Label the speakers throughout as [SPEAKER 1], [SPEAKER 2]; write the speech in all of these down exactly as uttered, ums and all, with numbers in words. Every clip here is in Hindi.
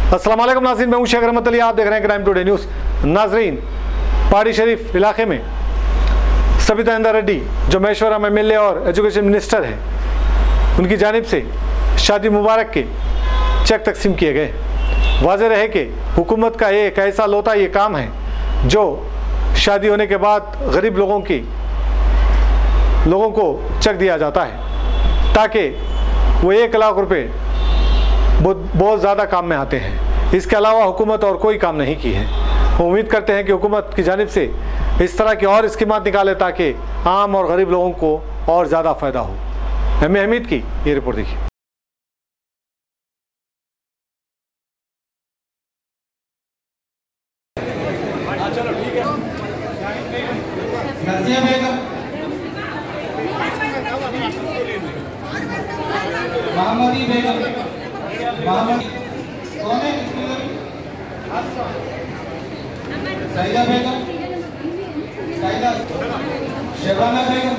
[SPEAKER 1] अस्सलाम वालेकुम नाज़रीन, मैं हूं शेख रहमत अली, आप देख रहे हैं क्राइम टुडे न्यूज़। नाज़रीन, पहाड़ी शरीफ इलाके में सबिता इंद्रा रेड्डी जो महेश्वरम एम एल ए और एजुकेशन मिनिस्टर है, उनकी जानिब से शादी मुबारक के चेक तकसीम किए गए। वाज़ेह रहे कि हुकूमत का एक ऐसा लोता ये काम है जो शादी होने के बाद गरीब लोगों की लोगों को चेक दिया जाता है ताकि वो एक लाख रुपए बहुत बहुत ज़्यादा काम में आते हैं। इसके अलावा हुकूमत और कोई काम नहीं की है। वो उम्मीद करते हैं कि हुकूमत की जानिब से इस तरह की और स्कीमात निकाले ताकि आम और गरीब लोगों को और ज़्यादा फ़ायदा हो। एम ए हमीद की ये रिपोर्ट देखिए।
[SPEAKER 2] मोहम्मदी बेगम, मोहम्मदी कौन है? सईदा बेगम, सईदा, शबाना बेगम,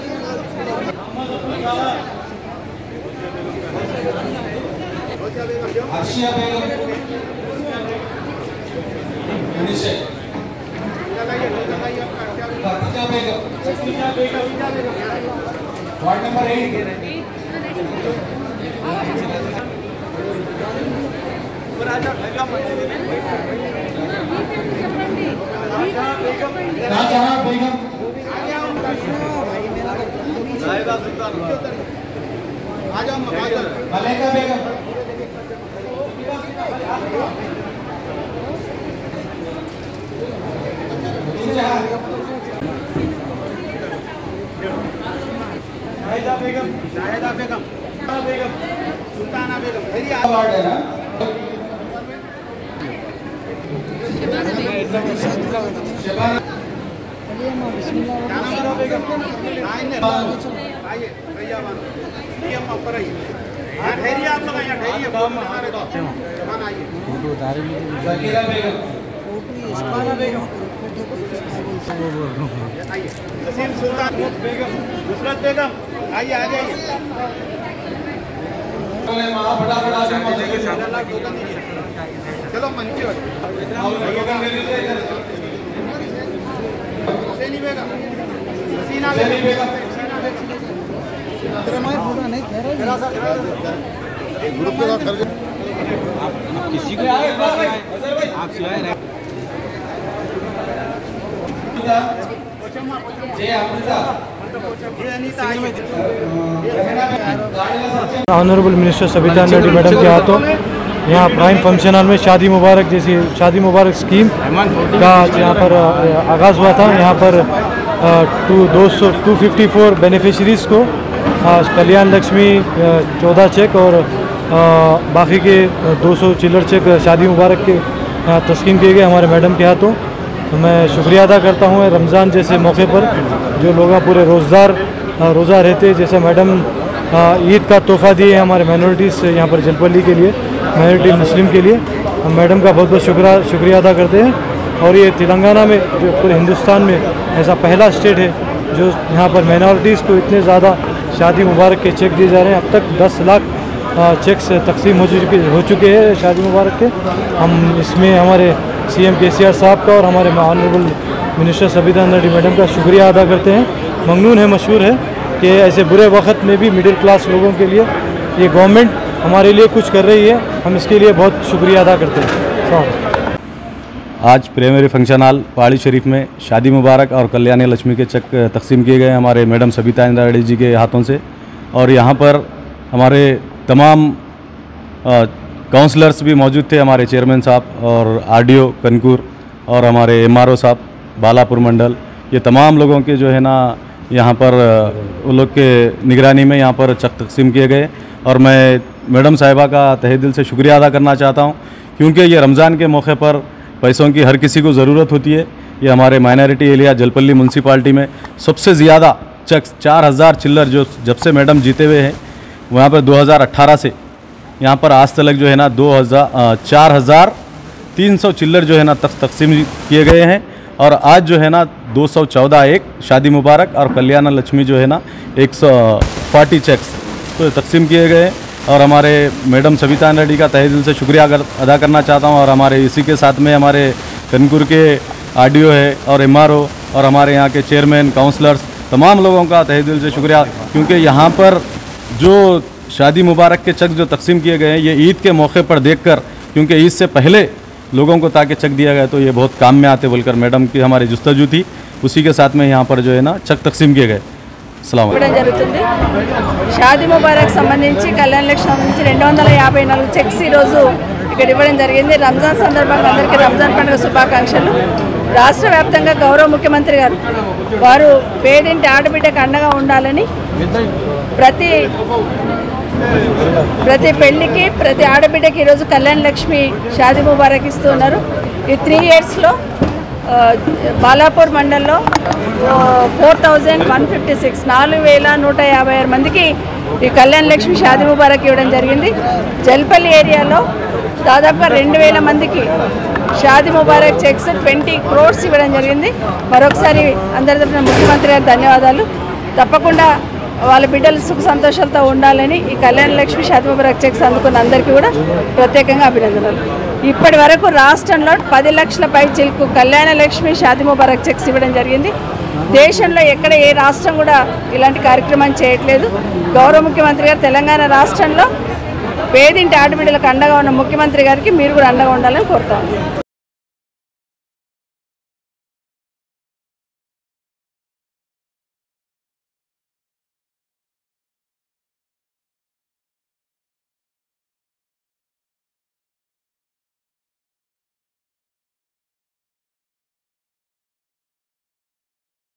[SPEAKER 2] आशिया बेगम, उनिशे, Khadija Begum, ward number eight, Raja Begum, Maleka Begum, Shahida Begum, Shahida Begum, Begum, Sultana Begum, ward है ना? शबाना बेगम, आइए भैया ऊपर आइए, ठहरिए आप लोग, यहाँ ठहरिए, शबाना आइए, ज़कीरा बेगम, शबाना बेगम, आइए, नसीम सुल्तान बेगम, नुसरत बेगम, आइए आ जाइए। चलो मंची हुसैनी बेगम, हसीना बेगम, ग्रुप पे कर किसी को आप सिवाय रहे
[SPEAKER 3] honourable minister Sabitha Indra Reddy madam के हाथों यहाँ प्राइम फंक्शन हॉल में शादी मुबारक जैसी शादी मुबारक स्कीम का यहाँ पर आगाज़ हुआ था। यहाँ पर टू दो सौ टू फिफ्टी फोर बेनिफिशरीज़ को कल्याण लक्ष्मी चौदह चेक और बाकी के दो सौ चिल्लर चेक शादी मुबारक के तस्कीम किए गए हमारे मैडम के हाथों। तो मैं शुक्रिया अदा करता हूँ रमज़ान जैसे मौके पर जो लोग पूरे रोज़दार रोज़ा रहते, जैसे मैडम ईद का तोहफ़ा दिए हमारे माइनॉरिटीज़ यहाँ पर जलपल्ली के लिए, माइनॉरिटी मुस्लिम के लिए। हम मैडम का बहुत बहुत शुक्रिया शुक्रिया अदा करते हैं। और ये तेलंगाना में जो पूरे हिंदुस्तान में ऐसा पहला स्टेट है जो यहाँ पर माइनॉरिटीज़ को इतने ज़्यादा शादी मुबारक के चेक दिए जा रहे हैं। अब तक दस लाख चेक्स तकसीम हो चुके हो चुके हैं शादी मुबारक के। हम इसमें हमारे सी एम के सी आर साहब का और हमारे honourable minister Sabitha Indra Reddy madam का शुक्रिया अदा करते हैं। ममनून है, मशहूर है कि ऐसे बुरे वक्त में भी मिडिल क्लास लोगों के लिए ये गवर्नमेंट हमारे लिए कुछ कर रही है। हम इसके लिए बहुत शुक्रिया अदा करते हैं।
[SPEAKER 4] आज प्राइमरी फंक्शन हॉल पहाड़ी शरीफ में शादी मुबारक और कल्याणी लक्ष्मी के चेक तकसीम किए गए हमारे मैडम सबिता इंद्रा रेड्डी जी के हाथों से। और यहाँ पर हमारे तमाम काउंसलर्स भी मौजूद थे, हमारे चेयरमैन साहब और आरडीओ कनकूर और हमारे एमआरओ साहब बालापुर मंडल, ये तमाम लोगों के जो है ना यहाँ पर उन लोग के निगरानी में यहाँ पर चेक तकसीम किए गए। और मैं मैडम साहिबा का तहे दिल से शुक्रिया अदा करना चाहता हूँ क्योंकि ये रमज़ान के मौके पर पैसों की हर किसी को ज़रूरत होती है। ये हमारे माइनॉरिटी एरिया जलपल्ली म्यूनसिपाल्टी में सबसे ज़्यादा चेक चार हज़ार चिल्लर जो जब से मैडम जीते हुए हैं वहाँ पर दो हज़ार अट्ठारह से यहाँ पर आज तक जो है ना दो हज़ार चार हज़ार तीन सौ चिल्लर जो है ना तक तकसीम किए गए हैं। और आज जो है ना दो सौ चौदह एक शादी मुबारक और कल्याण लक्ष्मी जो है ना एक सौ चालीस चेक्स तो तकसीम किए गए। और हमारे मैडम सविता रेड्डी का तहे दिल से शुक्रिया अदा करना चाहता हूँ। और हमारे इसी के साथ में हमारे कनकुर के आरडीओ है और एमआरओ और हमारे यहाँ के चेयरमैन, काउंसलर्स, तमाम लोगों का तहे दिल से शुक्रिया, क्योंकि यहाँ पर जो शादी मुबारक के चेक जो तकसीम किए गए हैं ये ईद के मौके पर देखकर, क्योंकि ईद से पहले लोगों को ताकि चेक दिया गया तो ये बहुत काम में आते बोलकर मैडम की हमारी जुस्तजू थी, उसी के साथ में यहाँ पर जो है ना चेक तकसीम किए गए। अस्सलाम वालेकुम।
[SPEAKER 5] జరుగుతుంది షాదీ ముబారక్ సంబంధించి కళ్యాణ లక్ష్మి సంబంధించి రెండు వందల యాభై నాలుగు చెక్స్ ఈరోజు ఇక్కడ ఇవ్వడం జరిగింది। రంజాన్ సందర్భంగా అందరికీ రంజాన్ పండుగ శుభాకాంక్షలు। రాష్ట్ర వ్యాప్తంగా గౌరవ ముఖ్యమంత్రి గారు వారు పేదింటి ఆడబిడ్డకు అండగా ఉండాలని ప్రతి ప్రతి పెళ్లికి ప్రతి ఆడబిడ్డకి ఈరోజు కళ్యాణ లక్ష్మి షాదీ ముబారక్ ఇస్తున్నారు। ఈ త్రీ ఇయర్స్లో బాలాపూర్ మండల్లో four thousand one fifty six నాలుగు వేల నూట యాభై ఆరు మందికి ఈ కళ్యాణ లక్ష్మి షాదీ ముబారక్ ఇవ్వడం జరిగింది। జల్పల్లి ఏరియాలో దాదాపుగా రెండు వేల మందికి షాదీ ముబారక్ చెక్స్ ట్వంటీ క్రోర్స్ ఇవ్వడం జరిగింది। మరొకసారి అందరి తరఫున ముఖ్యమంత్రి గారు ధన్యవాదాలు। తప్పకుండా వాళ్ళ బిడ్డలు సుఖ సంతోషాలతో ఉండాలని ఈ కళ్యాణ లక్ష్మి షాదీ ముబారక్ చెక్స్ అందుకున్న అందరికీ కూడా ప్రత్యేకంగా అభినందనలు। ఇప్పటి వరకు రాష్ట్రంలో పది లక్షల పై చిలుకు కళ్యాణ లక్ష్మి షాదీ ముబారక్ చెక్స్ ఇవ్వడం జరిగింది। దేశంలో ఎక్కడ ఏ రాష్ట్రం కూడా ఇలాంటి కార్యక్రమం చేయట్లేదు। గౌరవ ముఖ్యమంత్రి గారు తెలంగాణ రాష్ట్రంలో పేదింటి ఆడబిడ్డలకు అండగా ఉన్న ముఖ్యమంత్రి గారికి మీరు కూడా అండగా ఉండాలని కోరుతాము।